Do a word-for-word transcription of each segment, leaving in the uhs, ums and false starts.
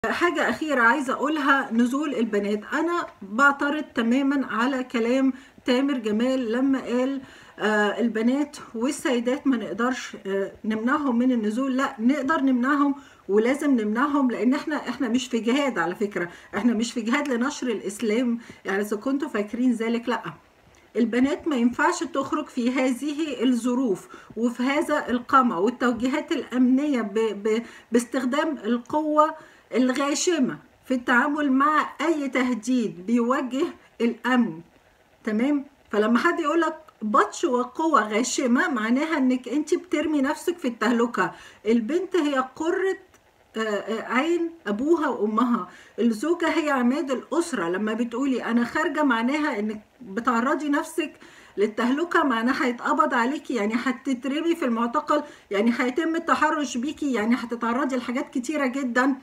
حاجة أخيرة عايزة أقولها، نزول البنات. أنا بعترض تماما على كلام تامر جمال لما قال آه البنات والسيدات ما نقدرش آه نمنعهم من النزول. لا، نقدر نمنعهم ولازم نمنعهم، لأن احنا احنا مش في جهاد. على فكرة احنا مش في جهاد لنشر الإسلام، يعني إذا كنتوا فاكرين ذلك. لا، البنات ما ينفعش تخرج في هذه الظروف وفي هذا القمع، والتوجيهات الأمنية ب ب باستخدام القوة الغاشمة في التعامل مع أي تهديد بيوجه الأمن. تمام؟ فلما حد يقولك بطش وقوة غاشمة، معناها انك انت بترمي نفسك في التهلكة. البنت هي قرة عين ابوها وامها، الزوجة هي عماد الاسرة. لما بتقولي انا خارجة، معناها انك بتعرضي نفسك للتهلكة، معناها هيتقبض عليكي، يعني هتترمي في المعتقل، يعني هيتم التحرش بيكي، يعني هتتعرضي لحاجات كتيرة جدا،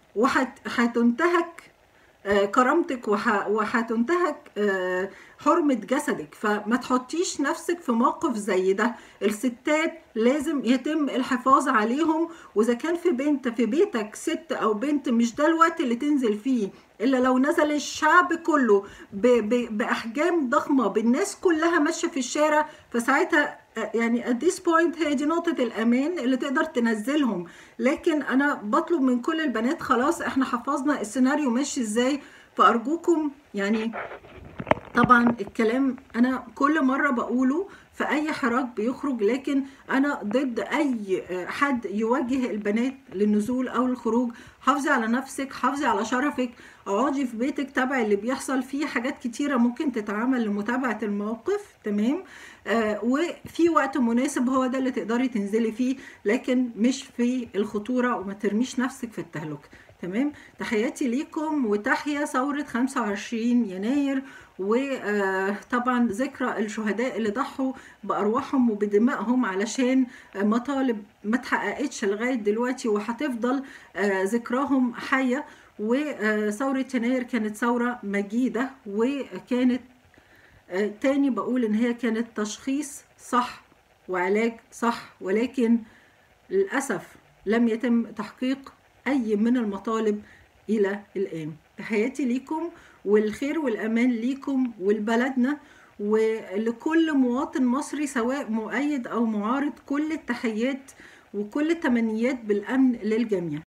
وهتنتهك كرامتك، وهتنتهك حرمة جسدك. فما تحطيش نفسك في موقف زي ده. الستات لازم يتم الحفاظ عليهم، واذا كان في بنت في بيتك ست او بنت، مش ده الوقت اللي تنزل فيه، الا لو نزل الشعب كله باحجام ضخمة، بالناس كلها ماشية في الشارع، فساعتها يعني at this point هي دي نقطة الأمان اللي تقدر تنزلهم. لكن أنا بطلب من كل البنات، خلاص احنا حفظنا السيناريو ماشي ازاي، فأرجوكم يعني. طبعا الكلام أنا كل مرة بقوله في أي حراك بيخرج، لكن أنا ضد أي حد يوجه البنات للنزول أو الخروج. حافظي على نفسك، حافظي على شرفك، اقعدي في بيتك، تابعي اللي بيحصل. فيه حاجات كتيرة ممكن تتعمل لمتابعة الموقف. تمام؟ آه وفي وقت مناسب هو ده اللي تقدري تنزلي فيه، لكن مش في الخطورة، وما ترميش نفسك في التهلكة. تمام؟ تحياتي ليكم، وتحيا ثورة خمسة وعشرين يناير، وطبعا ذكرى الشهداء اللي ضحوا بأرواحهم وبدمائهم علشان مطالب ما اتحققتش لغاية دلوقتي، وهتفضل ذكراهم حية. وثورة يناير كانت ثورة مجيدة، وكانت تاني بقول ان هي كانت تشخيص صح وعلاج صح، ولكن للأسف لم يتم تحقيق أي من المطالب إلى الآن. تحياتي ليكم، والخير والأمان ليكم ولبلدنا ولكل مواطن مصري، سواء مؤيد أو معارض. كل التحيات وكل التمنيات بالأمن للجميع.